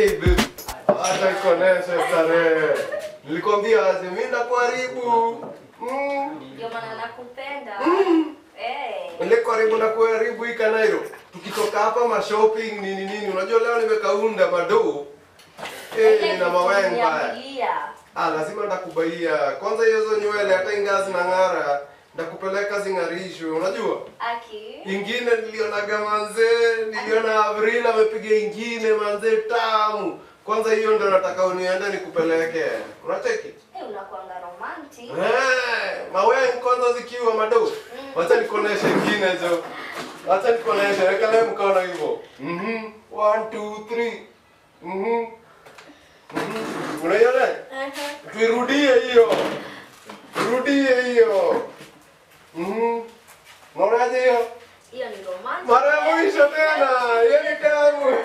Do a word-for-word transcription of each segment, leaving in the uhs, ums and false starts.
Hey baby. Acha ikoneshe starehe. Nilikwambia aje mimi nakuharibu. Mm. Ndio maana nakupenda. Mm. Eh. Ile karibu na kuharibu hii Kanairo. Tukitoka hapa ma shopping nini nini. Unajua leo nimekaunda madoo. Eh, nina mawenga. Ah, lazima ndakubaia. Kwanza hizo nywele hata ingazi na ngara, ndakupeleka zingarishwe, unajua? Aki. Ingine nilionaga manze, niliona Avril amepiga ingine manze tamu. Kwanza hiyo ndio nataka uniende nikupeleke. Unacheki? Eh, unakuanga romantic. Eh, mawe kwanza zikiwa mado. Wacha nikoneshe ingine jo. Wacha nikoneshe, weka leo mkono hivyo. Mhm. one two three. Mhm. Mhm. Unaiona? Uh-huh. Tuirudie hiyo. Rudie hiyo. Mhm. Unaonaje hiyo? Hiyo ni romantic. Mara ya mwisho tena. Hiyo ni tamu.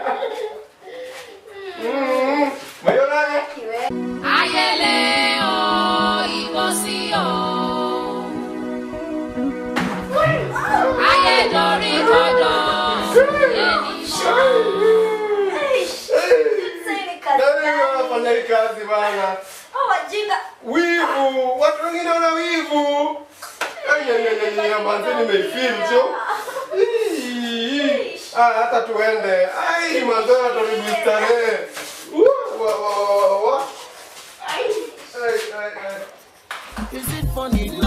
Mhm. Unaionaje? Ayeleo ibosio. Ayedori todo. Nani kazi bana? Oh, wajinga. Wivu, watu wengine wana wivu. Ay ay ay ay, manzi nimeifeel jo. Ah, hata tuende. Ai, manzi ataribu starehe. Wa wa wa wa. Ai ai ai. Is it funny?